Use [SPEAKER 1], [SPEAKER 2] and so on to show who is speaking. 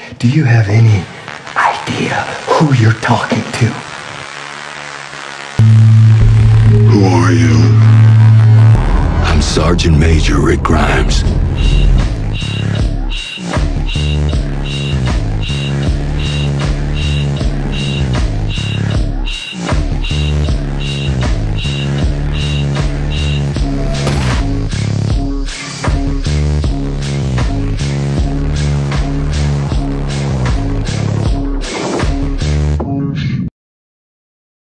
[SPEAKER 1] Do you have any idea who you're talking to?
[SPEAKER 2] Who are you?
[SPEAKER 3] I'm Sergeant Major Rick Grimes.